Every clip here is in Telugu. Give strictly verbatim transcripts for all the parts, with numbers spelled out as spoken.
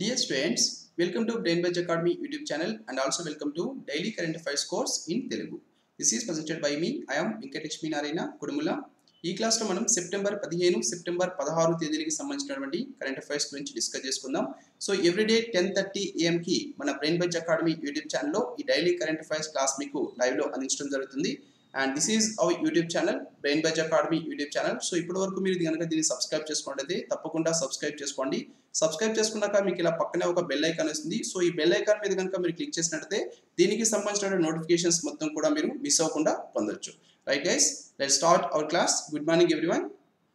Dear students, welcome to BrainBuzz Academy YouTube channel and also welcome to Daily Current Affairs course in Telugu. This is presented by me. I am Venkateshmi Narayana Kudumula. ఈ క్లాస్ లో మనం సెప్టెంబర్ పదిహేను సెప్టెంబర్ పదహారు తేదీలకు సంబంధించినటువంటి కరెంట్ అఫైర్స్ గురించి డిస్కస్ చేసుకుందాం. So everyday ten thirty AM కి మన BrainBuzz Academy యూట్యూబ్ ఛానల్లో ఈ డైలీ కరెంట్ అఫైర్స్ క్లాస్ మీకు లైవ్ లో అందించడం జరుగుతుంది. And this is our YouTube channel BrainBuzz Academy YouTube channel. So ఇప్పటి వరకు మీరు కనుక దీన్ని సబ్స్క్రైబ్ చేసుకున్నట్లయితే తప్పకుండా సబ్స్క్రైబ్ చేసుకోండి. సబ్స్క్రైబ్ చేసుకున్నాక మీకు ఇలా పక్కనే ఒక బెల్ ఐకాన్ వస్తుంది. సో ఈ బెల్ ఐకాన్ మీద కనుక మీరు క్లిక్ చేసినట్లయితే దీనికి సంబంధించిన నోటిఫికేషన్స్ మొత్తం కూడా మీరు మిస్ అవ్వకుండా పొందొచ్చు. Right guys, let's start our class. Good morning everyone.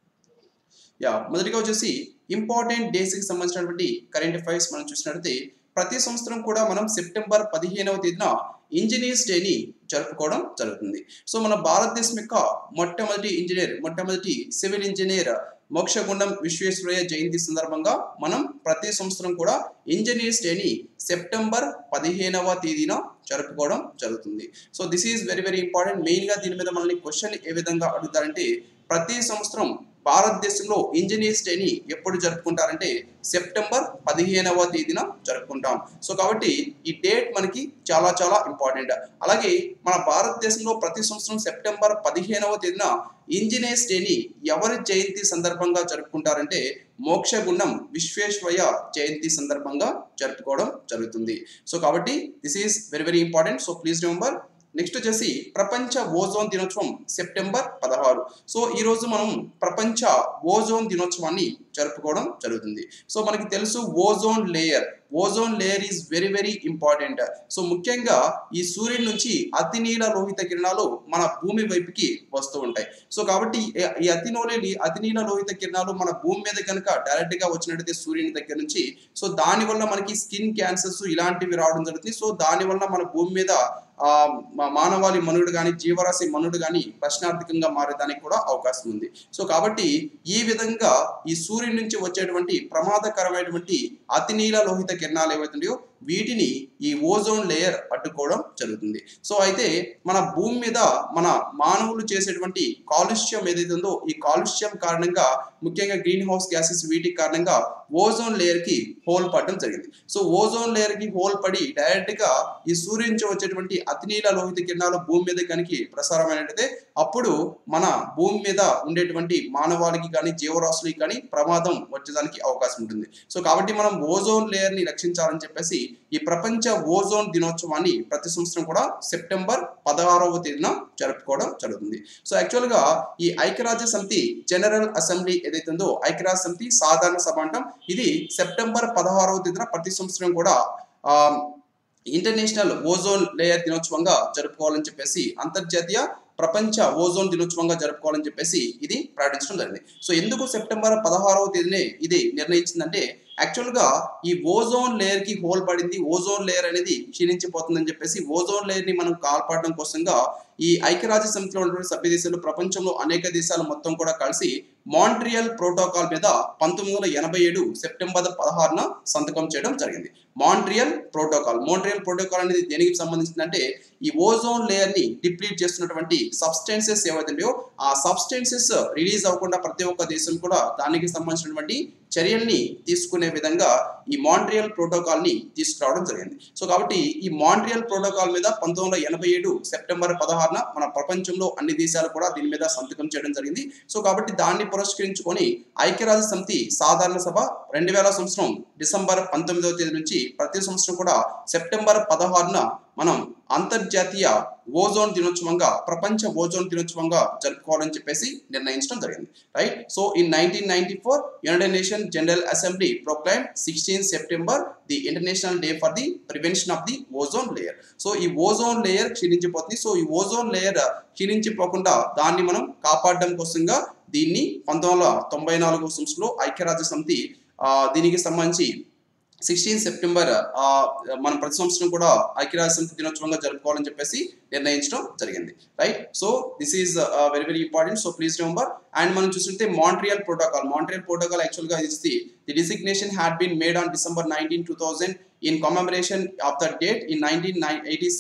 Yeah మొదటిగా వచ్చేసి ఇంపార్టెంట్ డేస్ కి సంబంధించినటువంటి కరెంట్ అఫైర్స్ మనం చూసినట్లయితే ప్రతి సంవత్సరం కూడా మనం సెప్టెంబర్ పదిహేనవ తేదీన ఇంజనీర్స్ డేని జరుపుకోవడం జరుగుతుంది. సో మన భారతదేశం యొక్క మొట్టమొదటి ఇంజనీర్ మొట్టమొదటి సివిల్ ఇంజనీర్ మోక్షగుండం విశ్వేశ్వరయ్య జయంతి సందర్భంగా మనం ప్రతి సంవత్సరం కూడా ఇంజనీర్స్ డేని సెప్టెంబర్ పదిహేనవ తేదీన జరుపుకోవడం జరుగుతుంది. So this is very very important. మెయిన్గా దీని మీద మనల్ని క్వశ్చన్ ఏ విధంగా అడుగుతారంటే ప్రతి సంవత్సరం భారతదేశంలో ఇంజనీర్స్ డేని ఎప్పుడు జరుపుకుంటారంటే సెప్టెంబర్ పదిహేనవ తేదీన జరుపుకుంటాం. సో కాబట్టి ఈ డేట్ మనకి చాలా చాలా ఇంపార్టెంట్. అలాగే మన భారతదేశంలో ప్రతి సంవత్సరం సెప్టెంబర్ పదిహేనవ తేదీన ఇంజనీర్స్ డేని ఎవరి జయంతి సందర్భంగా జరుపుకుంటారంటే మోక్షగుండం విశ్వేశ్వరయ్య జయంతి సందర్భంగా జరుపుకోవడం జరుగుతుంది. సో కాబట్టి this is very very important. So please remember. Next వచ్చేసి ప్రపంచ ఓజోన్ దినోత్సవం సెప్టెంబర్ పదహారు. సో ఈ రోజు మనం ప్రపంచ ఓజోన్ దినోత్సవాన్ని జరుపుకోవడం జరుగుతుంది. సో మనకి తెలుసు ozone layer ozone layer is very very important. So ముఖ్యంగా ఈ సూర్యుడి నుంచి అతి నీల లోహిత కిరణాలు మన భూమి వైపుకి వస్తూ ఉంటాయి. సో కాబట్టి ఈ అతి నోలేని అతి నీల లోహిత కిరణాలు మన భూమి మీద కనుక డైరెక్ట్ గా వచ్చినట్టయితే సూర్యుని దగ్గర నుంచి సో దాని వల్ల మనకి స్కిన్ క్యాన్సర్స్ ఇలాంటివి రావడం జరుగుతుంది. సో దాని వల్ల మన భూమి మీద ఆ మానవాళి మనుడు కానీ జీవరాశి మనుడు కానీ ప్రశ్నార్థకంగా మారేదానికి కూడా అవకాశం ఉంది. సో కాబట్టి ఈ విధంగా ఈ సూర్యుడి నుంచి వచ్చేటువంటి ప్రమాదకరమైనటువంటి అతి నీల లోహిత కిరణాలు ఏవైతున్నాయో వీటిని ఈ ఓజోన్ లేయర్ అడ్డుకోవడం జరుగుతుంది. సో అయితే మన భూమి మీద మన మానవులు చేసేటువంటి కాలుష్యం ఏదైతే ఉందో ఈ కాలుష్యం కారణంగా ముఖ్యంగా గ్రీన్ హౌస్ గ్యాసెస్ వీటి కారణంగా ఓజోన్ లేయర్ కి హోల్ పడడం జరిగింది. సో ఓజోన్ లేయర్ కి హోల్ పడి డైరెక్ట్ గా ఈ సూర్యుడి నుంచి వచ్చేటువంటి అతినీల లోహిత కిరణాలు భూమి మీద కనుక ప్రసారమైనట్టయితే అప్పుడు మన భూమి మీద ఉండేటువంటి మానవాళికి కానీ జీవరాశులకి కానీ ప్రమాదం వచ్చేదానికి అవకాశం ఉంటుంది. సో కాబట్టి మనం ఓజోన్ లేయర్ ని రక్షించాలని చెప్పేసి ఈ ప్రపంచ ఓజోన్ దినోత్సవాన్ని ప్రతి సంవత్సరం కూడా సెప్టెంబర్ పదహారవ తేదీన జరుపుకోవడం జరుగుతుంది. సో యాక్చువల్ గా ఈ ఐక్యరాజ్య సమితి జనరల్ అసెంబ్లీ ఏదైతే ఉందో ఐక్యరాజ్య సమితి సాధారణ సభ అంటాం. ఇది సెప్టెంబర్ పదహారవ తేదీన ప్రతి సంవత్సరం కూడా ఆ ఇంటర్నేషనల్ ఓజోన్ లేయర్ దినోత్సవంగా జరుపుకోవాలని చెప్పేసి అంతర్జాతీయ ప్రపంచ ఓజోన్ దినోత్సవంగా జరుపుకోవాలని చెప్పేసి ఇది ప్రకటించడం జరిగింది. సో ఎందుకు సెప్టెంబర్ పదహారవ తేదీనే ఇది నిర్ణయించిందంటే యాక్చువల్ గా ఈ ఓజోన్ లేయర్ కి హోల్ పడింది, ఓజోన్ లేయర్ అనేది క్షీణించిపోతుందని చెప్పేసి ఓజోన్ లేయర్ ని మనం కాపాడడం కోసంగా ఈ ఐక్యరాజ్య సమితిలో ఉన్నటువంటి సభ్య దేశాలు ప్రపంచంలో అనేక దేశాలు మొత్తం కూడా కలిసి మాంట్రియల్ ప్రోటోకాల్ మీద పంతొమ్మిది వందల ఎనభై ఏడు సెప్టెంబర్ పదహారున సంతకం చేయడం జరిగింది. మాంట్రియల్ ప్రోటోకాల్ మాంట్రియల్ ప్రోటోకాల్ అనేది దేనికి సంబంధించిందంటే ఈ ఓజోన్ లేయర్ ని డిప్లీట్ చేస్తున్నటువంటి సబ్స్టెన్సెస్ ఏవైతున్నాయో ఆ సబ్స్టెన్సెస్ రిలీజ్ అవ్వకుండా ప్రతి ఒక్క దేశం కూడా దానికి సంబంధించినటువంటి చర్యల్ని తీసుకునే విధంగా ఈ మాంట్రియల్ ప్రోటోకాల్ ని తీసుకురావడం జరిగింది. సో కాబట్టి ఈ మాంట్రియల్ ప్రోటోకాల్ మీద పంతొమ్మిది వందల ఎనభై ఏడు సెప్టెంబర్ పదహారున మన ప్రపంచంలో అన్ని దేశాలు కూడా దీని మీద సంతకం చేయడం జరిగింది. సో కాబట్టి దాన్ని పురస్కరించుకొని ఐక్యరాజ్య సమితి సాధారణ సభ రెండు వేల సంవత్సరం డిసెంబర్ పంతొమ్మిదవ తేదీ నుంచి ప్రతి సంవత్సరం కూడా సెప్టెంబర్ పదహారున మనం అంతర్జాతీయ ఓజోన్ దినోత్సవంగా ప్రపంచ ఓజోన్ దినోత్సవంగా జరుపుకోవాలని చెప్పేసి నిర్ణయించడం జరిగింది. Right. So in nineteen ninety four United Nation General Assembly proclaim sixteen September the international day for the prevention of the ozone layer. So ఈ ఓజోన్ లేయర్ క్షీణించిపోతుంది. సో ఈ ఓజోన్ లేయర్ క్షీణించిపోకుండా దాన్ని మనం కాపాడడం కోసంగా దీన్ని పంతొమ్మిది వందల తొంభై నాలుగో సంవత్సరంలో ఐక్యరాజ్య సమితి దీనికి సంబంధించి సిక్స్టీన్ సెప్టెంబర్ మనం ప్రతి సంవత్సరం కూడా ఐక్యరాజ్య సమితి దినోత్సవంగా జరుపుకోవాలని చెప్పేసి నిర్ణయించడం జరిగింది. Right. So this is very very important. So please remember. And మనం చూస్తుంటే Montreal protocol Montreal protocol actual గా ఇది the designation had been made on December nineteen two thousand in commemoration of the date in nineteen eighty-seven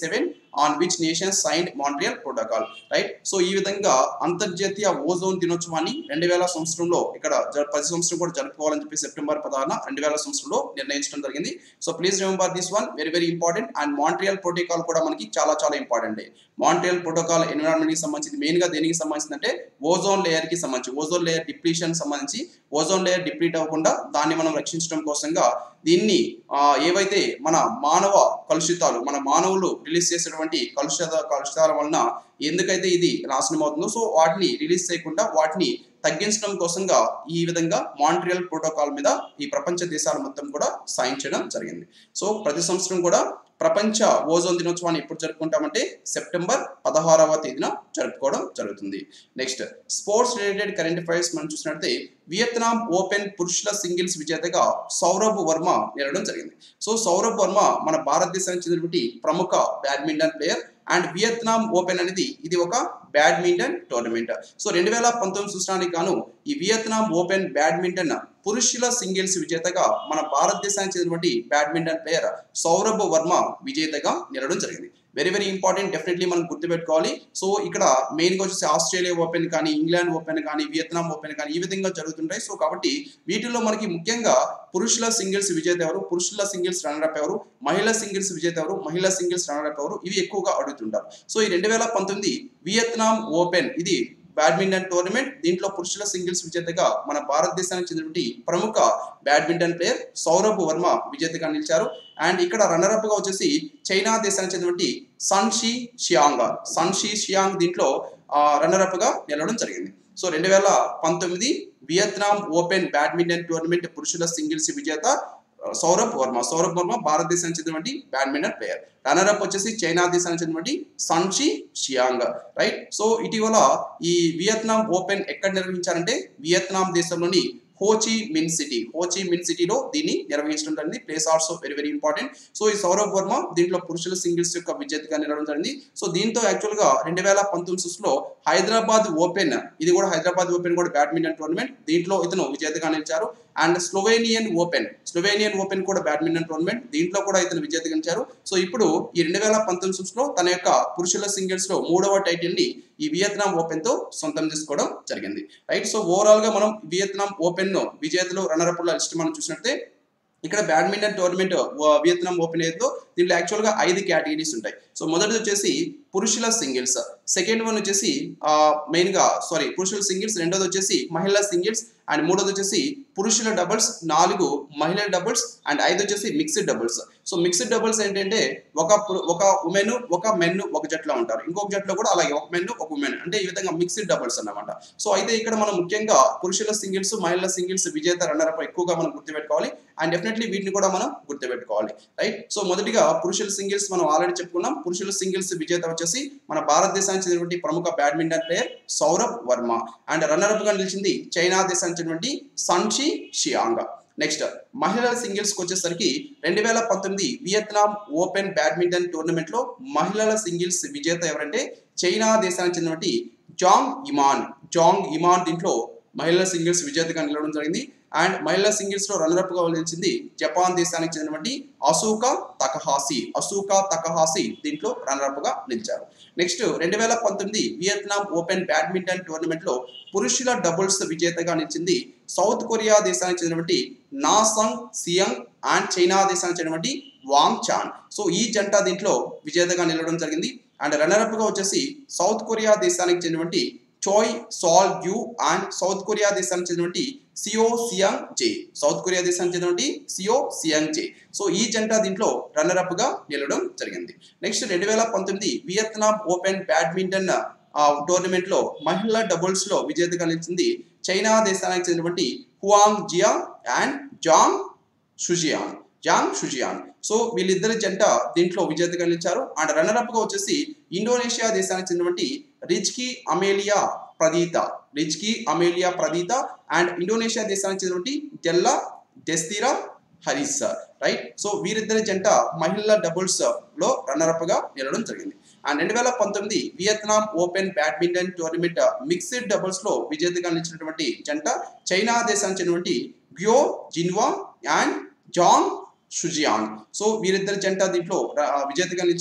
on which nations signed Montreal protocol. Right. So ఈ విధంగా అంతర్జాతీయ ఓజోన్ దినోత్సవాన్ని రెండు వేల సంవత్సరంలో ఇక్కడ ప్రతి సంవత్సరం కూడా జరుపుకోవాలని చెప్పి సెప్టెంబర్ పదహారున రెండు వేల సంవత్సరంలో నిర్ణయించడం జరిగింది. So please remember this one, very very important. And Montreal protocol కూడా మనకి చాలా చాలా ఇంపార్టెంట్. మాంట్రియల్ ప్రోటోకాల్ ఎన్విరాన్మెంట్ కి సంబంధించి మెయిన్ గా దేనికి సంబంధించి అంటే ఓజోన్ లేయర్ కి సంబంధించి, ఓజోన్ లేయర్ డిప్లీషన్ సంబంధించి, ఓజోన్ లేయర్ డిప్లీట్ అవ్వకుండా దాన్ని మనం రక్షించడం కోసంగా దీన్ని ఏవైతే మన మానవ కలుషితాలు, మన మానవులు రిలీజ్ చేసేటువంటి కలుషిత కలుషితాల వలన ఎందుకైతే ఇది నాశనం అవుతుందో సో వాటిని రిలీజ్ చేయకుండా వాటిని తగ్గించడం కోసంగా ఈ విధంగా మాంట్రియల్ ప్రోటోకాల్ మీద ఈ ప్రపంచ దేశాలు మొత్తం కూడా సైన్ చేయడం జరిగింది. సో ప్రతి సంవత్సరం కూడా ప్రపంచ ఓజోన్ దినోత్సవాన్ని ఎప్పుడు జరుపుకుంటామంటే సెప్టెంబర్ పదహారవ తేదీన జరుపుకోవడం జరుగుతుంది. Next sports related current affairs మనం చూసినట్లయితే వియత్నాం ఓపెన్ పురుషుల సింగిల్స్ విజేతగా సౌరభ్ వర్మ నిలవడం జరిగింది. సో సౌరభ్ వర్మ మన భారతదేశానికి చెందినటువంటి ప్రముఖ badminton player. And Vietnam open అనేది ఇది ఒక బ్యాడ్మింటన్ టోర్నమెంట్. సో రెండు వేల పంతొమ్మిది సంవత్సరానికి గాను ఈ వియత్నాం ఓపెన్ బ్యాడ్మింటన్ పురుషుల సింగిల్స్ విజేతగా మన భారతదేశానికి చెందినటువంటి బ్యాడ్మింటన్ ప్లేయర్ సౌరభ్ వర్మ విజేతగా నిలవడం జరిగింది. వెరీ వెరీ ఇంపార్టెంట్, డెఫినెట్లీ మనం గుర్తుపెట్టుకోవాలి. సో ఇక్కడ మెయిన్గా వచ్చేసి ఆస్ట్రేలియా ఓపెన్ కానీ, ఇంగ్లాండ్ ఓపెన్ కానీ, వియత్నాం ఓపెన్ కానీ ఈ విధంగా జరుగుతుంటాయి. సో కాబట్టి వీటిల్లో మనకి ముఖ్యంగా పురుషుల సింగిల్స్ విజేత ఎవరు, పురుషుల సింగిల్స్ రన్నరప్ ఎవరు, మహిళా సింగిల్స్ విజేత ఎవరు, మహిళా సింగిల్స్ రన్నరప్ ఎవరు, ఇవి ఎక్కువగా అడుగుతుంటారు. సో ఈ రెండు వేల పంతొమ్మిది వియత్నాం ఓపెన్ ఇది బ్యాడ్మింటన్ టోర్నమెంట్. దీంట్లో పురుషుల సింగిల్స్ విజేతగా మన భారతదేశానికి చెందినటువంటి ప్రముఖ బ్యాడ్మింటన్ ప్లేయర్ సౌరభ్ వర్మ విజేతగా నిలిచారు. అండ్ ఇక్కడ రన్నరప్ గా వచ్చేసి చైనా దేశానికి చెందినటువంటి సన్షి షియాంగ్ సన్షి షియాంగ్ దీంట్లో రన్నరప్ గా నిలవడం జరిగింది. సో రెండు వేల పంతొమ్మిది వియత్నాం ఓపెన్ బ్యాడ్మింటన్ టోర్నమెంట్ పురుషుల సింగిల్స్ విజేత సౌరభ్ వర్మ. సౌరభ్ వర్మ భారతదేశానికి చెందినటువంటి బ్యాడ్మింటన్ ప్లేయర్. రన్నరప్ వచ్చేసి చైనా దేశానికి చెందినటువంటి సన్షి షియాంగ్. రైట్. సో ఇటీవల ఈ వియత్నాం ఓపెన్ ఎక్కడ నిర్వహించారంటే వియత్నాం దేశంలోని హోచి మిన్ సిటీ హోచి మిన్ సిటీలో దీన్ని నిర్వహించడం జరిగింది. Place also very very important. So ఈ సౌరభ్ వర్మ దీంట్లో పురుషుల సింగిల్స్ యొక్క విజేతగా నిలవడం జరిగింది. సో దీంతో యాక్చువల్ గా రెండు వేల పంతొమ్మిది లో హైదరాబాద్ ఓపెన్ ఇది కూడా హైదరాబాద్ ఓపెన్ కూడా బ్యాడ్మింటన్ టోర్నమెంట్, దీంట్లో ఇతను విజేతగా నిలిచారు. And Slovenian open Slovenian open కూడా బ్యాడ్మింటన్ టోర్నమెంట్, దీంట్లో కూడా ఇతను విజేతగా నిలిచారు. సో ఇప్పుడు ఈ రెండు వేల పంతొమ్మిది లో తన యొక్క పురుషుల సింగిల్స్ లో మూడవ టైటిల్ ని ఈ వియత్నాం ఓపెన్ తో సొంతం చేసుకోవడం జరిగింది. రైట్. సో ఓవరాల్ గా మనం వియత్నాం ఓపెన్ విజేతలు రన్నరప్ల లిస్ట్ మనం చూసినట్టే ఇక్కడ బ్యాడ్మింటన్ టోర్నమెంట్ వియత్నాం ఓపెన్ ఏదో దీంట్లో యాక్చువల్ గా ఐదు కేటగిరీస్ ఉంటాయి. సో మొదటిది వచ్చేసి పురుషుల సింగిల్స్, సెకండ్ వన్ వచ్చేసి మెయిన్ గా సారీ పురుషుల సింగిల్స్, రెండోది వచ్చేసి మహిళా సింగిల్స్, అండ్ మూడోది వచ్చేసి పురుషుల డబుల్స్, నాలుగు మహిళల డబుల్స్, అండ్ ఐదు వచ్చేసి mixed doubles. So mixed doubles ఏంటంటే ఒక ఒక ఉమెన్ ఒక మెన్ ఒక జట్లో ఉంటారు, ఇంకొక జట్లో కూడా అలాగే ఒక మెన్ ఒక ఉమెన్, అంటే ఈ విధంగా మిక్స్డ్ డబుల్స్ అన్నమాట. సో అయితే ఇక్కడ మనం ముఖ్యంగా పురుషుల సింగిల్స్ మహిళల సింగిల్స్ విజేత రన్నరప్ ఎక్కువగా మనం గుర్తుపెట్టుకోవాలి. అండ్ డెఫినెట్లీ వీటిని కూడా మనం గుర్తుపెట్టుకోవాలి. రైట్. సో మొదటిగా పురుషుల సింగిల్స్ మనం ఆల్రెడీ చెప్పుకున్నాం. పురుషుల సింగిల్స్ విజేత వచ్చేసి మన భారతదేశానికి చెందినటువంటి ప్రముఖ badminton player Sourabh Verma. And runner up గా నిలిచింది చైనా దేశానికి చెందినటువంటి సన్షి షియాంగ్. నెక్స్ట్ మహిళల సింగిల్స్ కి వచ్చేసరికి రెండు వేల పంతొమ్మిది వియత్నాం ఓపెన్ బ్యాడ్మింటన్ టోర్నమెంట్ లో మహిళల సింగిల్స్ విజేత ఎవరంటే చైనా దేశానికి చెందినటువంటి జాంగ్ ఇమాన్ జాంగ్ ఇమాన్ దీంట్లో మహిళల సింగిల్స్ విజేతగా నిలవడం జరిగింది. అండ్ మహిళా సింగిల్స్ లో రన్నరప్ గా నిలిచింది జపాన్ దేశానికి చెందినటువంటి అసూకా తకహాసి అసూకా తకహాసి దీంట్లో రన్నరప్ గా నిలిచారు. నెక్స్ట్ రెండు వేల పంతొమ్మిది వియత్నాం ఓపెన్ బ్యాడ్మింటన్ టోర్నమెంట్ లో పురుషుల డబుల్స్ విజేతగా నిలిచింది సౌత్ కొరియా దేశానికి చెందినటువంటి నాసంగ్ సియంగ్ అండ్ చైనా దేశానికి చెందినటువంటి వాంగ్ చాన్. సో ఈ జంట దీంట్లో విజేతగా నిలవడం జరిగింది. అండ్ రన్నరప్ గా వచ్చేసి సౌత్ కొరియా దేశానికి చెందినటువంటి చోయ్ సాల్ యూ అండ్ సౌత్ కొరియా దేశానికి చెందినటువంటి Seo Seung Jae South Korea దేశానికి చెందినటువంటి సియో సియాంగ్ జే. సో ఈ జంట దీంట్లో రన్నరప్ గా నిలవడం జరిగింది. నెక్స్ట్ రెండు వేల పంతొమ్మిది వియత్నాం ఓపెన్ బ్యాడ్మింటన్ టోర్నమెంట్ లో మహిళా డబుల్స్ లో విజేతగా నిలిచింది చైనా దేశానికి చెందినటువంటి Huang Jia and Zhang Shujian Zhang Shujian. So వీళ్ళిద్దరి జంట దీంట్లో విజేతగా నిలిచారు. అండ్ రన్నరప్ గా వచ్చేసి ఇండోనేషియా దేశానికి చెందినటువంటి Rizki Amelia Pradipta Rizki Amelia Pradipta and Indonesia దేశానికి చెందినటువంటి Della Destiara Haris. Right. So వీరిద్దరి జంట మహిళల డబుల్స్ లో రన్నరప్ గా నిలవడం జరిగింది. అండ్ రెండు వేల పంతొమ్మిది Vietnam open badminton tournament mixed doubles లో విజేతగా నిలిచినటువంటి జంట చైనా దేశానికి చెందినటువంటి Guo Xinwa and Zhang Shujian. So వీరిద్దరి జంట దీంట్లో విజేతగా నిలిచారు.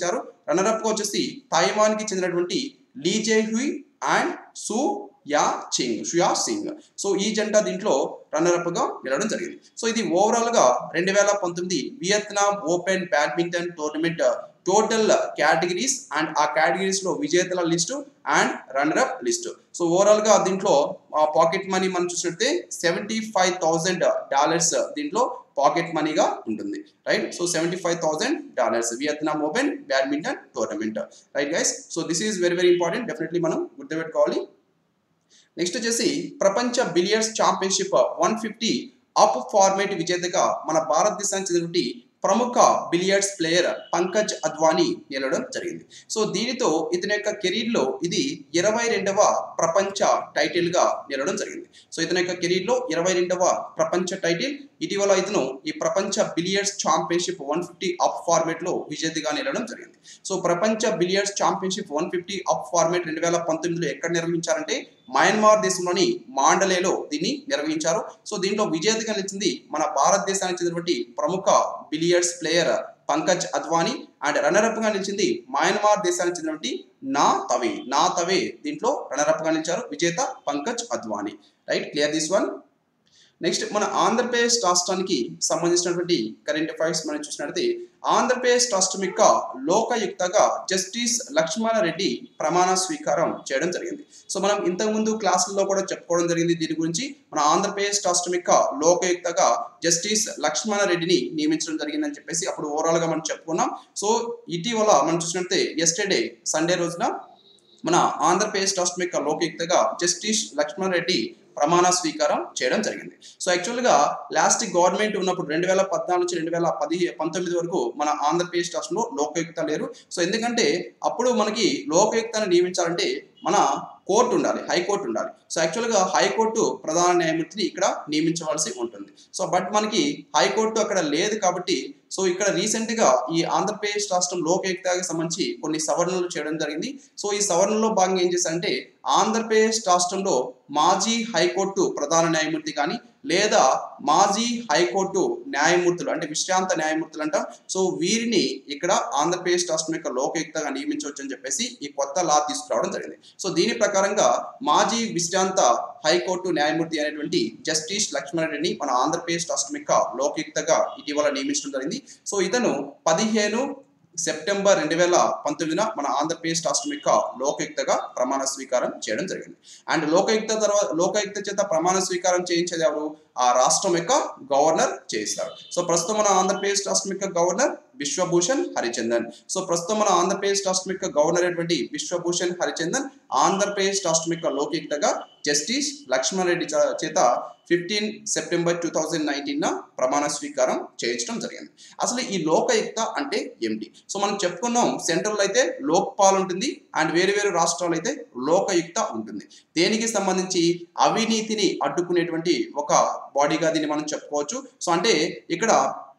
రన్నర్ అప్ గా వచ్చేసి తైవాన్ కి చెందినటువంటి Lee Jhe Huei and Hsu Ya Ching Hsu Ya Ching. So ఈ జంట దీంట్లో రన్నర్ అప్ గా నిలవడం జరిగింది. సో ఇది ఓవరాల్ గా రెండు వేల పంతొమ్మిది Vietnam open badminton tournament total categories and ఆ కేటగిరీస్ లో విజేతల list and runner up list. So overall గా దీంట్లో పాకెట్ మనీ మనం చూసినట్టే సెవెంటీ ఫైవ్ థౌసండ్ డాలర్స్ దీంట్లో పాకెట్ మనీగా ఉంటుంది, right. So seventy five thousand dollars Vietnam open badminton tournament, right guys. So this is very very important, definitely మనం గుర్తుపెట్టుకోవాలి. నెక్స్ట్ వచ్చేసి ప్రపంచ billiards championship one fifty up format విజేతగా మన భారతదేశానికి చెందినటువంటి ప్రముఖ బిలియర్డ్స్ ప్లేయర్ పంకజ్ అద్వానీ నిలవడం జరిగింది. సో దీనితో ఇతని యొక్క కెరీర్ లో ఇది ఇరవై రెండవ ప్రపంచ టైటిల్ గా నిలవడం జరిగింది. సో ఇతని యొక్క కెరీర్ లో ఇరవై రెండవ ప్రపంచ టైటిల్. ఇటీవల ఇతను ఈ ప్రపంచ billiards championship one fifty up format లో విజేతగా నిలవడం జరిగింది. సో ప్రపంచ billiards championship one fifty up format రెండు వేల పంతొమ్మిదిలో ఎక్కడ నిర్వహించారంటే మయన్మార్ దేశంలోని మాండలేలో దీన్ని నిర్వహించారు. సో దీంట్లో విజేతగా నిలిచింది మన భారతదేశానికి చెందినటువంటి ప్రముఖ billiards player Pankaj Advani and runner up గా నిలిచింది మయన్మార్ దేశానికి చెందినటువంటి నా తవే నా తవే దీంట్లో రన్నర్ అప్ గా నిలిచారు. విజేత Pankaj Advani, right. Clear this one. Next మన ఆంధ్రప్రదేశ్ రాష్ట్రానికి సంబంధించినటువంటి కరెంట్ అఫైర్స్ మనం చూసినట్లయితే ఆంధ్రప్రదేశ్ రాష్ట్రం యొక్క లోకాయుక్తగా జస్టిస్ లక్ష్మణరెడ్డి ప్రమాణ స్వీకారం చేయడం జరిగింది. సో మనం ఇంతకుముందు క్లాసుల్లో కూడా చెప్పుకోవడం జరిగింది దీని గురించి. మన ఆంధ్రప్రదేశ్ రాష్ట్రం యొక్క లోకాయుక్తగా జస్టిస్ లక్ష్మణరెడ్డిని నియమించడం జరిగిందని చెప్పేసి అప్పుడు ఓవరాల్ గా మనం చెప్పుకున్నాం. సో ఇటీవల మనం చూసినట్లయితే ఎస్టర్డే సండే రోజున మన ఆంధ్రప్రదేశ్ రాష్ట్రం యొక్క లోకాయుక్తగా జస్టిస్ లక్ష్మణరెడ్డి ప్రమాణ స్వీకారం చేయడం జరిగింది. సో యాక్చువల్గా లాస్ట్ గవర్నమెంట్ ఉన్నప్పుడు రెండు వేల పద్నాలుగు నుంచి రెండు వేల పది పంతొమ్మిది వరకు మన ఆంధ్రప్రదేశ్ రాష్ట్రంలో లోకాయుక్త లేరు. సో ఎందుకంటే అప్పుడు మనకి లోకాయుక్తను నియమించాలంటే మన కోర్టు ఉండాలి, హైకోర్టు ఉండాలి. సో యాక్చువల్గా హైకోర్టు ప్రధాన న్యాయమూర్తిని ఇక్కడ నియమించవలసి ఉంటుంది. సో బట్ మనకి హైకోర్టు అక్కడ లేదు కాబట్టి సో ఇక్కడ రీసెంట్ గా ఈ ఆంధ్రప్రదేశ్ రాష్ట్రం లోకాయుక్తకి సంబంధించి కొన్ని సవరణలు చేయడం జరిగింది. సో ఈ సవరణలో భాగంగా ఏం చేశారంటే ఆంధ్రప్రదేశ్ రాష్ట్రంలో మాజీ హైకోర్టు ప్రధాన న్యాయమూర్తి కానీ లేదా మాజీ హైకోర్టు న్యాయమూర్తులు అంటే విశ్రాంత న్యాయమూర్తులు అంటాం. సో వీరిని ఇక్కడ ఆంధ్రప్రదేశ్ రాష్ట్రం యొక్క లోకాయుక్తగా నియమించవచ్చు అని చెప్పేసి ఈ కొత్త లా తీసుకురావడం జరిగింది. సో దీని ప్రకారంగా మాజీ విశ్రాంత హైకోర్టు న్యాయమూర్తి అనేటువంటి జస్టిస్ లక్ష్మణరెడ్డిని మన ఆంధ్రప్రదేశ్ రాష్ట్రం యొక్క లోకాయుక్తగా ఇటీవల నియమించడం జరిగింది. సో ఇతను పదిహేను సెప్టెంబర్ రెండు వేల పంతొమ్మిదిన మన ఆంధ్రప్రదేశ్ రాష్ట్రం యొక్క లోకాయుక్తగా ప్రమాణ స్వీకారం చేయడం జరిగింది. అండ్ లోకాయుక్త తర్వాత లోకాయుక్త చేత ప్రమాణ స్వీకారం చేయించేది ఎవరు? ఆ రాష్ట్రం యొక్క గవర్నర్ చేస్తారు. సో ప్రస్తుతం మన ఆంధ్రప్రదేశ్ రాష్ట్రం యొక్క గవర్నర్ విశ్వభూషణ్ హరిచందన్. సో ప్రస్తుతం మన ఆంధ్రప్రదేశ్ రాష్ట్రం యొక్క గవర్నర్ అయినటువంటి విశ్వభూషణ్ హరిచందన్ ఆంధ్రప్రదేశ్ రాష్ట్రం యొక్క లోకాయుక్తగా జస్టిస్ లక్ష్మణరెడ్డి చేత fifteen September two thousand nineteen ప్రమాణ స్వీకారం చేయించడం జరిగింది. అసలు ఈ లోకాయుక్త అంటే ఏమిటి? సో మనం చెప్పుకున్నాం సెంట్రల్ అయితే లోక్పాల్ ఉంటుంది అండ్ వేరు వేరు రాష్ట్రాలు అయితే లోకాయుక్త ఉంటుంది. దేనికి సంబంధించి అవినీతిని అడ్డుకునేటువంటి ఒక బాడీగా దీన్ని మనం చెప్పుకోవచ్చు. సో అంటే ఇక్కడ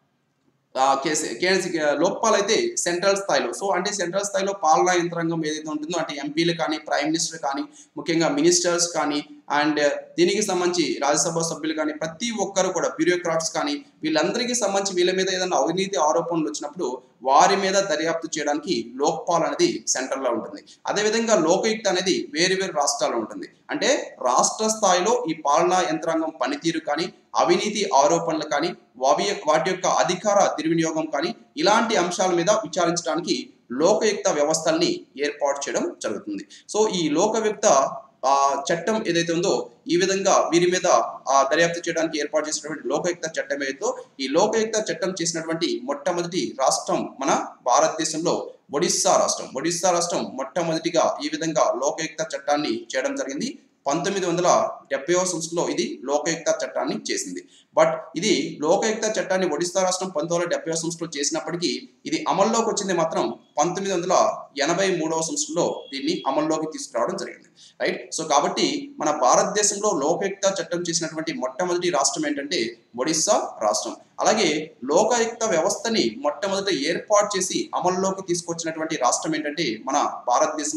లోక్పాల్ అయితే సెంట్రల్ స్థాయిలో, సో అంటే సెంట్రల్ స్థాయిలో పాలనా యంత్రాంగం ఏదైతే ఉంటుందో అంటే ఎంపీలు కానీ ప్రైమ్ మినిస్టర్ కానీ ముఖ్యంగా మినిస్టర్స్ కానీ అండ్ దీనికి సంబంధించి రాజ్యసభ సభ్యులు కానీ ప్రతి ఒక్కరు కూడా బ్యూరోక్రాట్స్ కానీ వీళ్ళందరికీ సంబంధించి వీళ్ళ మీద ఏదైనా అవినీతి ఆరోపణలు వచ్చినప్పుడు వారి మీద దర్యాప్తు చేయడానికి లోక్పాల్ అనేది సెంట్రల్లో ఉంటుంది. అదేవిధంగా లోకాయుక్త అనేది వేరు వేరు రాష్ట్రాల్లో ఉంటుంది. అంటే రాష్ట్ర స్థాయిలో ఈ పాలనా యంత్రాంగం పనితీరు కానీ అవినీతి ఆరోపణలు కానీ వాటి వాటి యొక్క అధికార దుర్వినియోగం కానీ ఇలాంటి అంశాల మీద విచారించడానికి లోకాయుక్త వ్యవస్థల్ని ఏర్పాటు చేయడం జరుగుతుంది. సో ఈ లోకాయుక్త ఆ చట్టం ఏదైతే ఉందో ఈ విధంగా వీరి మీద ఆ దర్యాప్తు చేయడానికి ఏర్పాటు చేసినటువంటి లోకాయుక్త చట్టం ఏదైతే ఈ లోకాయుక్త చట్టం చేసినటువంటి మొట్టమొదటి రాష్ట్రం మన భారతదేశంలో ఒడిస్సా రాష్ట్రం. ఒడిస్సా రాష్ట్రం మొట్టమొదటిగా ఈ విధంగా లోకాయుక్త చట్టాన్ని చేయడం జరిగింది. పంతొమ్మిది వందల డెబ్బైవ సంవత్సరంలో ఇది లోకాయుక్త చట్టాన్ని చేసింది. బట్ ఇది లోకాయుక్త చట్టాన్ని ఒడిస్సా రాష్ట్రం పంతొమ్మిది వందల డెబ్బైవ సంవత్సరంలో చేసినప్పటికీ ఇది అమల్లోకి వచ్చింది మాత్రం పంతొమ్మిది వందల ఎనభై మూడవ సంవత్సరంలో దీన్ని అమల్లోకి తీసుకురావడం జరిగింది, రైట్. సో కాబట్టి మన భారతదేశంలో లోకాయుక్త చట్టం చేసినటువంటి మొట్టమొదటి రాష్ట్రం ఏంటంటే ఒడిస్సా రాష్ట్రం. అలాగే లోకాయుక్త వ్యవస్థని మొట్టమొదట ఏర్పాటు చేసి అమల్లోకి తీసుకొచ్చినటువంటి రాష్ట్రం ఏంటంటే మన భారతదేశంలో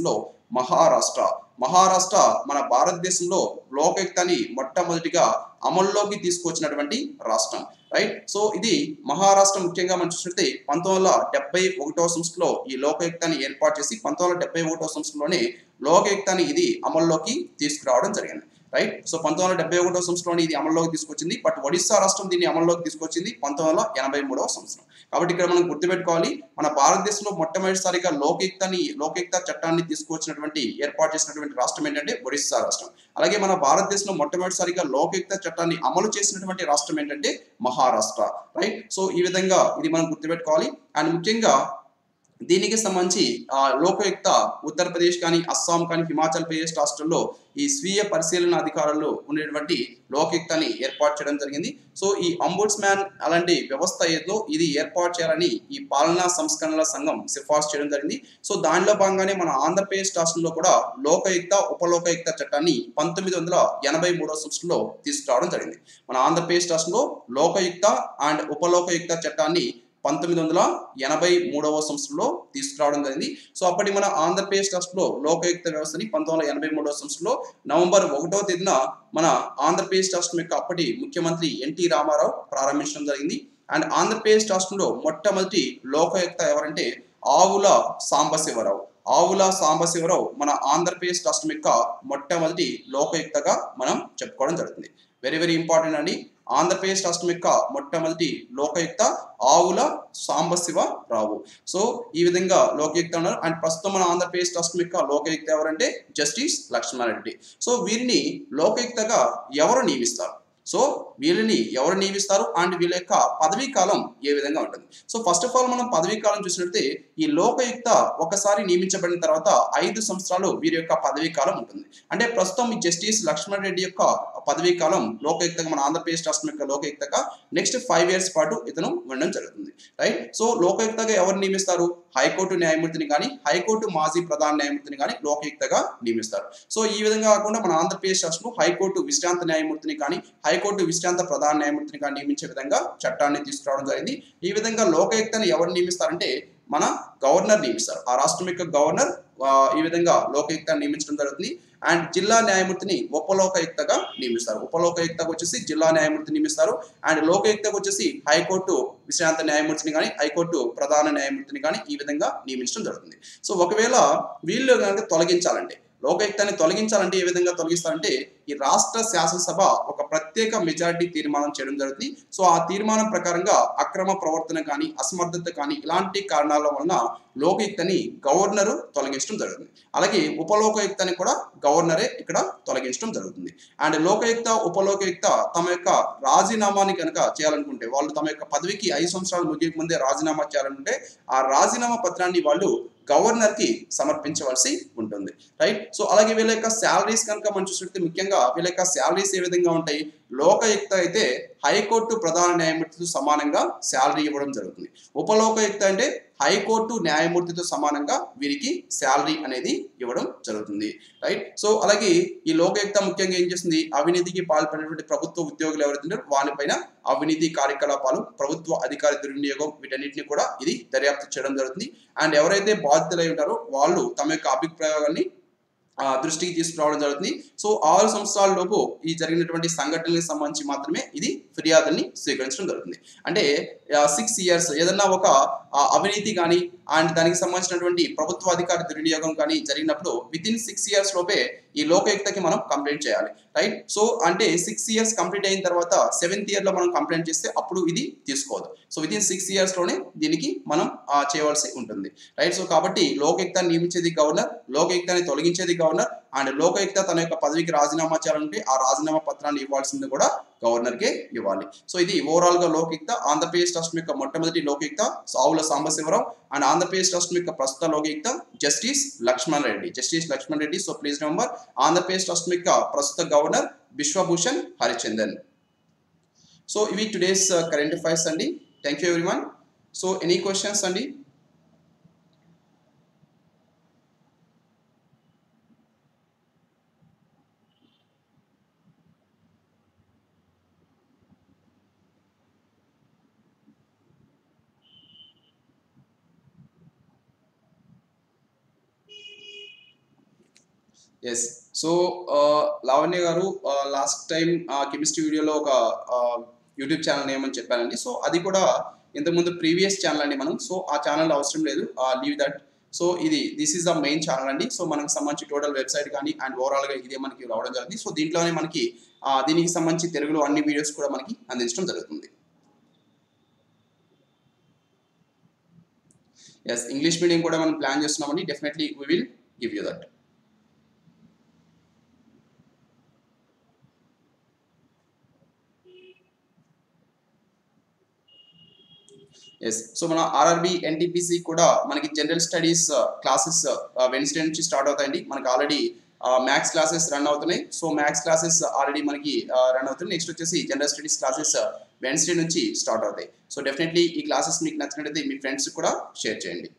మహారాష్ట్ర. మహారాష్ట్ర మన భారతదేశంలో లోకయుక్తాన్ని మొట్టమొదటిగా అమల్లోకి తీసుకొచ్చినటువంటి రాష్ట్రం, రైట్. సో ఇది మహారాష్ట్ర ముఖ్యంగా మనం చూసినట్లయితే పంతొమ్మిది వందల డెబ్బై ఒకటవ సంవత్సరంలో ఈ లోకయుక్తాన్ని ఏర్పాటు చేసి పంతొమ్మిది వందల డెబ్బై ఒకటవ సంవత్సరంలోనే లోకయుక్తాన్ని ఇది అమల్లోకి తీసుకురావడం జరిగింది, రైట్. సో పంతొమ్మిది వందల డెబ్బై ఒకటవ సంవత్సరంలో ఇది అమల్లోకి తీసుకొచ్చింది. బట్ ఒడిశా రాష్ట్రం దీన్ని అమల్లోకి తీసుకొచ్చింది పంతొమ్మిది వందల ఎనభై మూడవ సంవత్సరం. కాబట్టి ఇక్కడ మనం గుర్తుపెట్టుకోవాలి, మన భారతదేశంలో మొట్టమొదటిసారిగా లోకయుక్తాన్ని లోకయుక్త చట్టాన్ని తీసుకొచ్చినటువంటి ఏర్పాటు చేసినటువంటి రాష్ట్రం ఏంటంటే ఒడిశా రాష్ట్రం. అలాగే మన భారతదేశంలో మొట్టమొదటిసారిగా లోకయుక్త చట్టాన్ని అమలు చేసినటువంటి రాష్ట్రం ఏంటంటే మహారాష్ట్ర, రైట్. సో ఈ విధంగా ఇది మనం గుర్తుపెట్టుకోవాలి. అండ్ ముఖ్యంగా దీనికి సంబంధించి ఆ లోకయుక్త ఉత్తరప్రదేశ్ కానీ అస్సాం కానీ హిమాచల్ ప్రదేశ్ రాష్ట్రంలో ఈ స్వీయ పరిశీలన అధికారులు ఉండేటువంటి లోకయుక్తాన్ని ఏర్పాటు చేయడం జరిగింది. సో ఈ అంబుడ్స్మ్యాన్ అలాంటి వ్యవస్థ ఏదో ఇది ఏర్పాటు చేయాలని ఈ పాలనా సంస్కరణల సంఘం సిఫార్సు చేయడం జరిగింది. సో దానిలో భాగంగానే మన ఆంధ్రప్రదేశ్ రాష్ట్రంలో కూడా లోకయుక్త ఉపలోకయుక్త చట్టాన్ని పంతొమ్మిది వందల ఎనభై మూడవ సంవత్సరంలో తీసుకురావడం జరిగింది. మన ఆంధ్రప్రదేశ్ రాష్ట్రంలో లోకయుక్త అండ్ ఉపలోకయుక్త చట్టాన్ని పంతొమ్మిది వందల ఎనభై మూడవ సంవత్సరంలో తీసుకురావడం జరిగింది. సో అప్పటి మన ఆంధ్రప్రదేశ్ రాష్ట్రంలో లోకయుక్త వ్యవస్థని పంతొమ్మిది వందల ఎనభై మూడవ సంవత్సరంలో నవంబర్ ఒకటవ తేదీన మన ఆంధ్రప్రదేశ్ రాష్ట్రం యొక్క అప్పటి ముఖ్యమంత్రి ఎన్టీ రామారావు ప్రారంభించడం జరిగింది. అండ్ ఆంధ్రప్రదేశ్ రాష్ట్రంలో మొట్టమొదటి లోకయుక్త ఎవరంటే ఆవుల సాంబశివరావు. ఆవుల సాంబశివరావు మన ఆంధ్రప్రదేశ్ రాష్ట్రం యొక్క మొట్టమొదటి లోకయుక్తగా మనం చెప్పుకోవడం జరుగుతుంది. వెరీ వెరీ ఇంపార్టెంట్ అండి. ఆంధ్రప్రదేశ్ రాష్ట్రం యొక్క మొట్టమొదటి లోకయుక్త ఆవుల సాంబశివరావు. సో ఈ విధంగా లోకయుక్త ఉన్నారు. అండ్ ప్రస్తుతం మన ఆంధ్రప్రదేశ్ రాష్ట్రం యొక్క లోకయుక్త ఎవరంటే జస్టిస్ లక్ష్మణారెడ్డి. సో వీరిని లోకయుక్తగా ఎవరు నియమిస్తారు? సో వీళ్ళని ఎవరు నియమిస్తారు అండ్ వీళ్ళ యొక్క పదవీ కాలం ఏ విధంగా ఉంటుంది? సో ఫస్ట్ ఆఫ్ ఆల్ మనం పదవీ కాలం చూసినట్లయితే ఈ లోకయుక్త ఒకసారి నియమించబడిన తర్వాత ఐదు సంవత్సరాలు వీరి యొక్క పదవీ కాలం ఉంటుంది. అంటే ప్రస్తుతం ఈ జస్టిస్ లక్ష్మణ్ రెడ్డి యొక్క పదవీ కాలం లోకయుక్తగా మన ఆంధ్రప్రదేశ్ రాష్ట్రం యొక్క లోకయుక్తగా నెక్స్ట్ ఫైవ్ ఇయర్స్ పాటు ఇతను ఉండడం జరుగుతుంది, రైట్. సో లోకయుక్తగా ఎవరు నియమిస్తారు? హైకోర్టు న్యాయమూర్తిని కానీ హైకోర్టు మాజీ ప్రధాన న్యాయమూర్తిని కానీ లోకయుక్తగా నియమిస్తారు. సో ఈ విధంగా కాకుండా మన ఆంధ్రప్రదేశ్ రాష్ట్రంలో హైకోర్టు విశ్రాంత న్యాయమూర్తిని కానీ హైకోర్టు విశ్రాంత ప్రధాన న్యాయమూర్తిని కానీ నియమించే విధంగా చట్టాన్ని తీసుకురావడం జరిగింది. ఈ విధంగా లోకయుక్తని ఎవరు నియమిస్తారంటే మన గవర్నర్ నియమిస్తారు. ఆ రాష్ట్రం యొక్క గవర్నర్ ఈ విధంగా లోకయుక్తాన్ని నియమించడం జరుగుతుంది. అండ్ జిల్లా న్యాయమూర్తిని ఉపలోకయుక్తగా నియమిస్తారు. ఉపలోకయుక్తగా వచ్చేసి జిల్లా న్యాయమూర్తిని నియమిస్తారు. అండ్ లోకయుక్తగా వచ్చేసి హైకోర్టు విశ్రాంత న్యాయమూర్తిని కానీ హైకోర్టు ప్రధాన న్యాయమూర్తిని కానీ ఈ విధంగా నియమించడం జరుగుతుంది. సో ఒకవేళ వీళ్ళు కనుక తొలగించాలంటే లోకయుక్తాన్ని తొలగించాలంటే ఏ విధంగా తొలగిస్తారంటే ఈ రాష్ట్ర శాసనసభ ఒక ప్రత్యేక మెజారిటీ తీర్మానం చేయడం జరుగుతుంది. సో ఆ తీర్మానం ప్రకారంగా అక్రమ ప్రవర్తన కానీ అసమర్థత కానీ ఇలాంటి కారణాల వలన లోకయుక్తని గవర్నరు తొలగించడం జరుగుతుంది. అలాగే ఉపలోకయుక్తని కూడా గవర్నరే ఇక్కడ తొలగించడం జరుగుతుంది. అండ్ లోకయుక్త ఉపలోకయుక్త తమ యొక్క రాజీనామాని కనుక చేయాలనుకుంటే వాళ్ళు తమ యొక్క పదవికి ఐదు సంవత్సరాలు ముగియక ముందే రాజీనామా చేయాలనుకుంటే ఆ రాజీనామా పత్రాన్ని వాళ్ళు గవర్నర్ కి సమర్పించవలసి ఉంటుంది, రైట్. సో అలాగే వీళ్ళ యొక్క శాలరీస్ కనుక మనం చూసినట్లయితే ముఖ్యంగా వీళ్ళ యొక్క శాలరీస్ ఏ విధంగా ఉంటాయి? లోకయుక్త అయితే హైకోర్టు ప్రధాన న్యాయమూర్తితో సమానంగా శాలరీ ఇవ్వడం జరుగుతుంది. ఉపలోకయుక్త అంటే హైకోర్టు న్యాయమూర్తితో సమానంగా వీరికి శాలరీ అనేది ఇవ్వడం జరుగుతుంది, రైట్. సో అలాగే ఈ లోకయుక్త ముఖ్యంగా ఏం చేస్తుంది? అవినీతికి పాల్పడినటువంటి ప్రభుత్వ ఉద్యోగులు ఎవరైతే వారిపైన అవినీతి కార్యకలాపాలు ప్రభుత్వ అధికార దుర్వినియోగం వీటన్నిటిని కూడా ఇది దర్యాప్తు చేయడం జరుగుతుంది. అండ్ ఎవరైతే బాధితులై ఉంటారో వాళ్ళు తమ యొక్క అభిప్రాయాన్ని దృష్టికి తీసుకురావడం జరుగుతుంది. సో ఆరు సంవత్సరాల లోపు ఈ జరిగినటువంటి సంఘటనలకు సంబంధించి మాత్రమే ఇది ఫిర్యాదుని స్వీకరించడం జరుగుతుంది. అంటే సిక్స్ ఇయర్స్ ఏదన్నా ఒక అవినీతి కానీ అండ్ దానికి సంబంధించినటువంటి ప్రభుత్వ అధికార దుర్వినియోగం కానీ జరిగినప్పుడు విత్ ఇన్ సిక్స్ ఇయర్స్ లోపే ఈ లోకయుక్తకి మనం కంప్లైంట్ చేయాలి, రైట్. సో అంటే సిక్స్ ఇయర్స్ కంప్లీట్ అయిన తర్వాత సెవెంత్ ఇయర్ లో మనం కంప్లైంట్ చేస్తే అప్పుడు ఇది తీసుకోదు. So within six years లోనే దీనికి మనం చేయవలసి ఉంటుంది, రైట్. సో కాబట్టి లోకయుక్తాన్ని నియమించేది గవర్నర్, లోకయుక్తాన్ని తొలగించేది గవర్నర్. అండ్ లోకయుక్త తన యొక్క పదవికి రాజీనామా చేయాలంటే ఆ రాజీనామా పత్రాన్ని ఇవ్వాల్సింది కూడా గవర్నర్కే ఇవ్వాలి. సో ఇది ఓవరాల్ గా లోకయుక్త. ఆంధ్రప్రదేశ్ రాష్ట్రం యొక్క మొట్టమొదటి లోకయుక్త ఆవుల సాంబశివరావు అండ్ ఆంధ్రప్రదేశ్ రాష్ట్రం యొక్క ప్రస్తుత Lokayukta justice Lakshman Reddy justice Lakshman Reddy. So please remember Andhra Pradesh రాష్ట్రం యొక్క ప్రస్తుత గవర్నర్ బిశ్వభూషణ్ హరిచందన్. సో ఇవి టుడేస్ కరెంట్ అఫైర్స్ అండి. Thank you everyone. So any questions అండి? ఎస్ సో లావణ్య గారు లాస్ట్ టైం కెమిస్ట్రీ వీడియోలో ఒక యూట్యూబ్ ఛానల్ ఏమని చెప్పానండి. సో అది కూడా ఇంతకుముందు ప్రీవియస్ ఛానల్ అండి మనం. సో ఆ ఛానల్ అవసరం లేదు, లీవ్ దట్. సో ఇది this is the main channel అండి. సో మనకు సంబంధించి టోటల్ వెబ్సైట్ కానీ అండ్ ఓవరాల్గా ఇదే మనకి రావడం జరిగింది. సో దీంట్లోనే మనకి దీనికి సంబంధించి తెలుగులో అన్ని వీడియోస్ కూడా మనకి అందించడం జరుగుతుంది. ఎస్ ఇంగ్లీష్ మీడియం కూడా మనం ప్లాన్ చేస్తున్నామండి. Definitely we will give you that. Yes so మన ఆర్ఆర్బి ఎన్టీపీసీ కూడా మనకి జనరల్ స్టడీస్ క్లాసెస్ వెన్స్డే నుంచి స్టార్ట్ అవుతాయండి. మనకి ఆల్రెడీ మ్యాథ్స్ క్లాసెస్ రన్ అవుతున్నాయి. సో మ్యాథ్స్ క్లాసెస్ ఆల్రెడీ మనకి రన్ అవుతున్నాయి. నెక్స్ట్ వచ్చేసి జనరల్ స్టడీస్ క్లాసెస్ వెన్స్డే నుంచి స్టార్ట్ అవుతాయి. సో డెఫినెట్లీ ఈ క్లాసెస్ మీకు నచ్చినట్లయితే మీ ఫ్రెండ్స్ కూడా షేర్ చేయండి.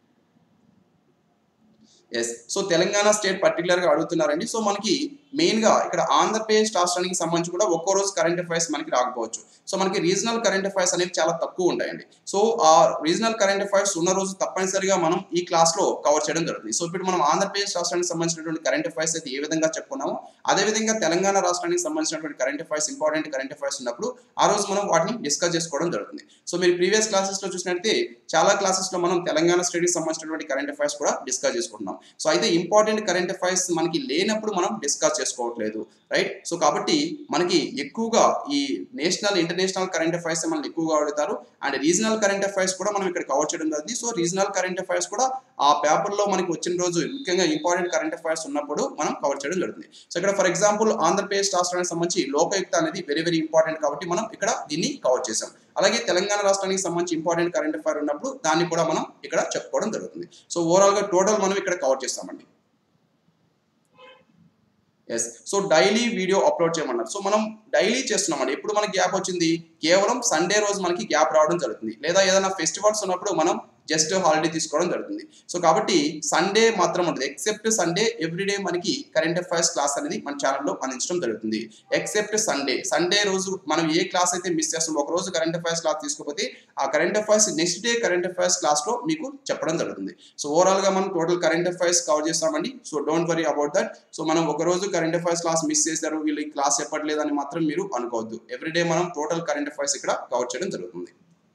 ఎస్ సో తెలంగాణ స్టేట్ పర్టికులర్గా అడుగుతున్నారండి. సో మనకి మెయిన్గా ఇక్కడ ఆంధ్రప్రదేశ్ రాష్ట్రానికి సంబంధించి కూడా ఒక్కో రోజు కరెంట్ అఫైర్స్ మనకి రాకపోవచ్చు. సో మనకి రీజనల్ కరెంట్ అఫైర్స్ అనేవి చాలా తక్కువ ఉంటాయండి. సో ఆ రీజనల్ కరెంట్ అఫైర్స్ ఉన్న రోజు తప్పనిసరిగా మనం ఈ క్లాస్లో కవర్ చేయడం జరుగుతుంది. సో ఇప్పుడు మనం ఆంధ్రప్రదేశ్ రాష్ట్రానికి సంబంధించినటువంటి కరెంట్ అఫైర్స్ అయితే ఏ విధంగా చెప్పుకున్నామో అదేవిధంగా తెలంగాణ రాష్ట్రానికి సంబంధించినటువంటి current affairs important current affairs ఉన్నప్పుడు ఆ రోజు మనం వాటిని డిస్కస్ చేసుకోవడం జరుగుతుంది. సో మీరు ప్రీవియస్ క్లాసెస్లో చూసినట్లయితే చాలా క్లాసెస్లో మనం తెలంగాణ స్టడీకి సంబంధించినటువంటి కరెంట్ అఫైర్స్ కూడా డిస్కస్ చేసుకుంటున్నాం. సో అయితే ఇంపార్టెంట్ కరెంట్ అఫైర్స్ మనకి లేనప్పుడు మనం డిస్కస్ చేసుకోవట్లేదు, రైట్? సో కాబట్టి మనకి ఎక్కువగా ఈ నేషనల్ ఇంటర్నేషనల్ కరెంట్ అఫైర్స్ మనల్ని ఎక్కువగా అడుగుతారు అండ్ రీజనల్ కరెంట్ అఫైర్స్ కూడా మనం ఇక్కడ కవర్ చేయడం జరుగుతుంది. సో రీజనల్ కరెంట్ అఫైర్స్ కూడా ఆ పేపర్లో మనకి వచ్చిన రోజు ముఖ్యంగా ఇంపార్టెంట్ కరెంట్ అఫైర్స్ ఉన్నప్పుడు మనం కవర్ చేయడం జరుగుతుంది. సో ఇక్కడ ఫర్ ఎగ్జాంపుల్ ఆంధ్రప్రదేశ్ రాష్ట్రానికి సంబంధించి లోకయుక్త అనేది వెరీ వెరీ ఇంపార్టెంట్ కాబట్టి మనం ఇక్కడ దీన్ని కవర్ చేసాం. అలాగే తెలంగాణ రాష్ట్రానికి సంబంధించి ఇంపార్టెంట్ కరెంట్ అఫైర్ ఉన్నప్పుడు దాన్ని కూడా మనం ఇక్కడ చెప్పుకోవడం జరుగుతుంది. సో ఓవరాల్గా టోటల్ మనం ఇక్కడ కవర్ చేస్తామండి. Yes so daily video upload చేయమన్నారు. సో మనం డైలీ చేస్తున్నామండి. ఎప్పుడు మనకి గ్యాప్ వచ్చింది? కేవలం సండే రోజు మనకి గ్యాప్ రావడం జరుగుతుంది, లేదా ఏదైనా ఫెస్టివల్స్ ఉన్నప్పుడు మనం జస్ట్ హాలిడే తీసుకోవడం జరుగుతుంది. సో కాబట్టి సండే మాత్రం ఉంటుంది. ఎక్సెప్ట్ సండే ఎవ్రీడే మనకి కరెంట్ అఫైర్స్ క్లాస్ అనేది మన ఛానల్లో అందించడం జరుగుతుంది. ఎక్సెప్ట్ సండే సండే రోజు మనం ఏ క్లాస్ అయితే మిస్ చేస్తామో ఒక రోజు కరెంట్ అఫైర్స్ క్లాస్ తీసుకోకపోతే ఆ current affairs next day current affairs క్లాస్లో మీకు చెప్పడం జరుగుతుంది. సో ఓవరాల్గా మనం టోటల్ కరెంట్ అఫైర్స్ కవర్ చేస్తామండి. So don't worry about that. So మనం ఒక రోజు కరెంట్ అఫైర్స్ క్లాస్ మిస్ చేశారు, వీళ్ళు ఈ క్లాస్ చెప్పట్లేదని మాత్రం మీరు అనుకోవద్దు. ఎవ్రీడే మనం టోటల్ కరెంట్ అఫైర్స్ ఇక్కడ కవర్ చేయడం జరుగుతుంది.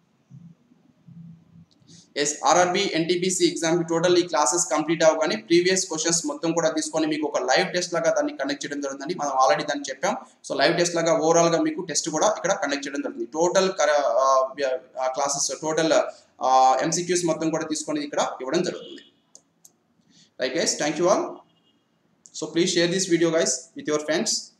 ఎస్ ఆర్ఆర్బి ఎన్టీపీసీ ఎగ్జామ్కి టోటల్ ఈ క్లాసెస్ కంప్లీట్ అవ్వగానే ప్రీవియస్ క్వశ్చన్స్ మొత్తం కూడా తీసుకొని మీకు ఒక లైవ్ టెస్ట్ లాగా దాన్ని కండక్ట్ చేయడం జరుగుతుంది. మనం ఆల్రెడీ దాన్ని చెప్పాం. సో లైవ్ టెస్ట్ లాగా ఓవరాల్గా మీకు టెస్ట్ కూడా ఇక్కడ కండక్ట్ చేయడం జరుగుతుంది. టోటల్ క్లాసెస్ టోటల్ ఎంసీక్యూస్ మొత్తం కూడా తీసుకొని ఇక్కడ ఇవ్వడం జరుగుతుంది. Right guys, thank you all. So please share this video guys with your friends.